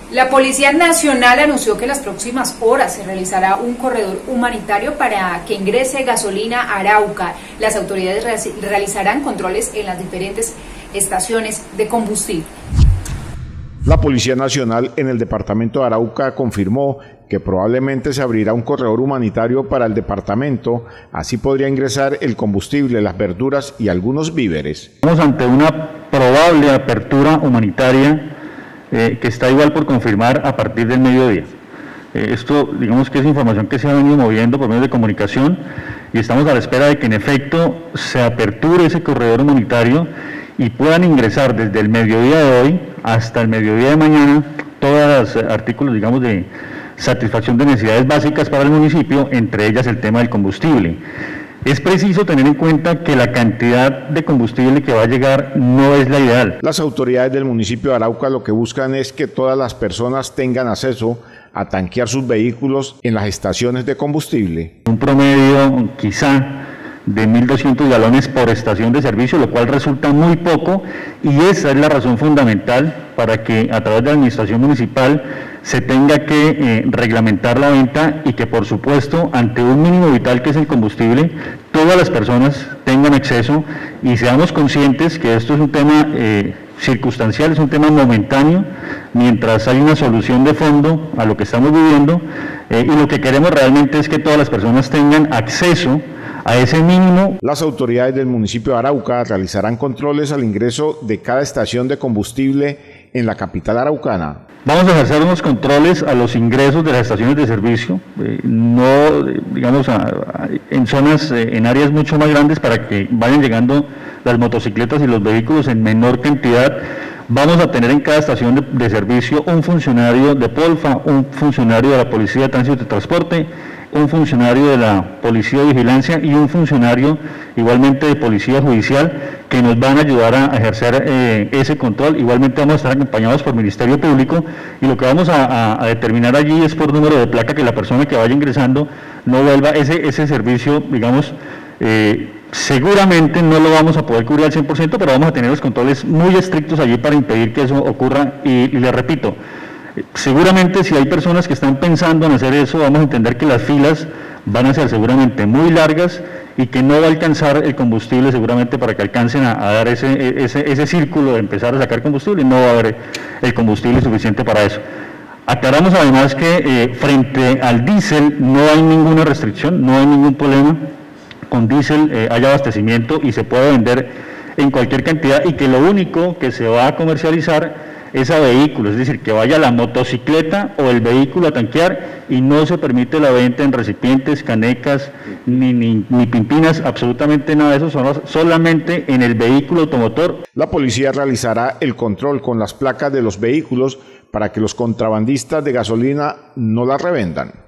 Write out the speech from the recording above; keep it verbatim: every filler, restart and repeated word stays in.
La Policía Nacional anunció que en las próximas horas se realizará un corredor humanitario para que ingrese gasolina a Arauca. Las autoridades realizarán controles en las diferentes estaciones de combustible. La Policía Nacional en el departamento de Arauca confirmó que probablemente se abrirá un corredor humanitario para el departamento, así podría ingresar el combustible, las verduras y algunos víveres. Estamos ante una probable apertura humanitaria eh, que está igual por confirmar a partir del mediodía. Eh, esto, digamos que es información que se ha venido moviendo por medio de comunicación y estamos a la espera de que en efecto se aperture ese corredor humanitario y puedan ingresar desde el mediodía de hoy hasta el mediodía de mañana todos los artículos, digamos, de satisfacción de necesidades básicas para el municipio, entre ellas el tema del combustible. Es preciso tener en cuenta que la cantidad de combustible que va a llegar no es la ideal. Las autoridades del municipio de Arauca lo que buscan es que todas las personas tengan acceso a tanquear sus vehículos en las estaciones de combustible. Un promedio quizá de mil doscientos galones por estación de servicio, lo cual resulta muy poco, y esa es la razón fundamental para que a través de la administración municipal se tenga que eh, reglamentar la venta y que, por supuesto, ante un mínimo vital que es el combustible, todas las personas tengan acceso y seamos conscientes que esto es un tema eh, circunstancial, es un tema momentáneo, mientras hay una solución de fondo a lo que estamos viviendo, eh, y lo que queremos realmente es que todas las personas tengan acceso a ese mínimo. Las autoridades del municipio de Arauca realizarán controles al ingreso de cada estación de combustible en la capital araucana. Vamos a ejercer unos controles a los ingresos de las estaciones de servicio, eh, no, digamos, a, a, en zonas, eh, en áreas mucho más grandes para que vayan llegando las motocicletas y los vehículos en menor cantidad. Vamos a tener en cada estación de, de servicio un funcionario de Polfa, un funcionario de la Policía de Tránsito y Transporte, un funcionario de la Policía de Vigilancia y un funcionario igualmente de Policía Judicial que nos van a ayudar a ejercer eh, ese control. Igualmente vamos a estar acompañados por Ministerio Público y lo que vamos a, a, a determinar allí es por número de placa que la persona que vaya ingresando no vuelva ese, ese servicio, digamos, eh, seguramente no lo vamos a poder cubrir al cien por ciento, pero vamos a tener los controles muy estrictos allí para impedir que eso ocurra y, y le repito, seguramente si hay personas que están pensando en hacer eso, vamos a entender que las filas van a ser seguramente muy largas y que no va a alcanzar el combustible seguramente para que alcancen a, a dar ese, ese, ese círculo de empezar a sacar combustible, no va a haber el combustible suficiente para eso. Aclaramos además que eh, frente al diésel no hay ninguna restricción, no hay ningún problema, con diésel eh, hay abastecimiento y se puede vender en cualquier cantidad y que lo único que se va a comercializar es a vehículos, es decir, que vaya la motocicleta o el vehículo a tanquear y no se permite la venta en recipientes, canecas, ni, ni, ni pimpinas, absolutamente nada de eso, son solamente en el vehículo automotor. La policía realizará el control con las placas de los vehículos para que los contrabandistas de gasolina no las revendan.